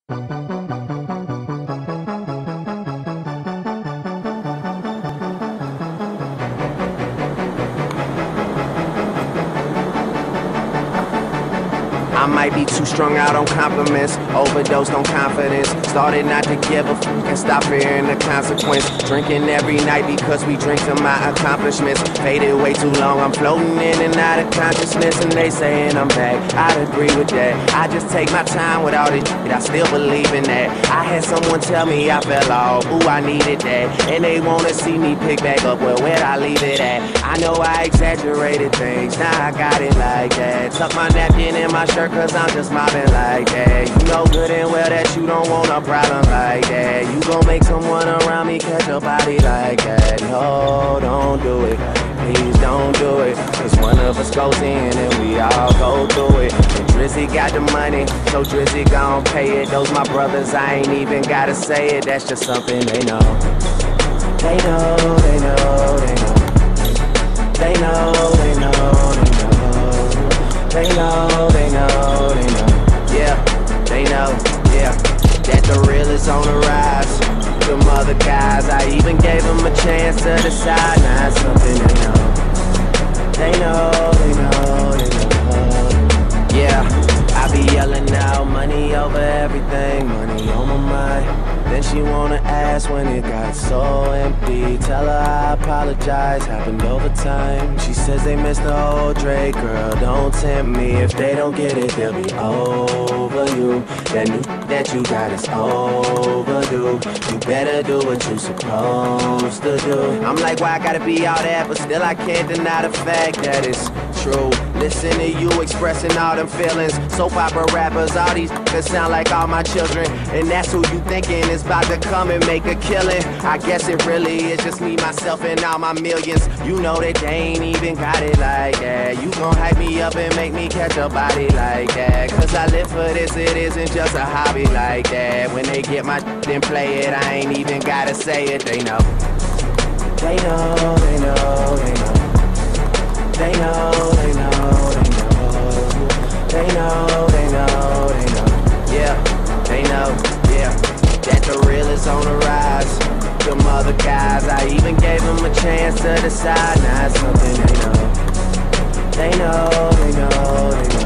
I might be too strung out on compliments, overdosed on confidence. Started not to give a fuck and stop fearing the consequence. Drinking every night because we drink to my accomplishments. Faded way too long, I'm floating in and out of consciousness. And they saying I'm back, I'd agree with that. I just take my time with all this shit, I still believe in that. I had someone tell me I fell off, ooh, I needed that. And they wanna see me pick back up, well, where'd I leave it at? I know I exaggerated things, now I got it like that. Tuck my napkin in my shirt cause I'm just mobbing like that. You know good and well that you don't want a problem like that. You gon' make someone around me catch a body like that. No, don't do it, please don't do it. Cause one of us goes in and we all go through it. And Drizzy got the money, so Drizzy gon' pay it. Those my brothers, I ain't even gotta say it. That's just something they know. They know, they know, they know. They know, they know, they know. They know, they know, they know. Yeah, they know, yeah. That the real is on the rise. Them other guys, I even gave them a chance to decide. Now it's something they know. They know, they know, they know. Yeah, I be yelling out money over everything, money on my mind. Then she wanna ask when it got so empty. Tell her I apologize, happened over time. She says they missed the old Drake, girl, don't tempt me. If they don't get it, they'll be over you. That new that you got is overdue. You better do what you supposed to do. I'm like, why I gotta be all that, but still I can't deny the fact that it's true. Listen to you expressing all them feelings. Soap opera rappers, all these that sound like all my children. And that's who you thinking is about to come and make a killing. I guess it really is just me, myself, and all my millions. You know that they ain't even got it like that. You gon' hype me up and make me catch a body like that. Cause I live for this, it isn't just a hobby like that. When they get my then play it, I ain't even gotta say it, they know. They know, they know, they know. They know, they know, they know. They know, they know, they know. Yeah, they know, yeah. That the real is on the rise. Them other guys, I even gave them a chance to decide. Now it's something they know. They know, they know, they know.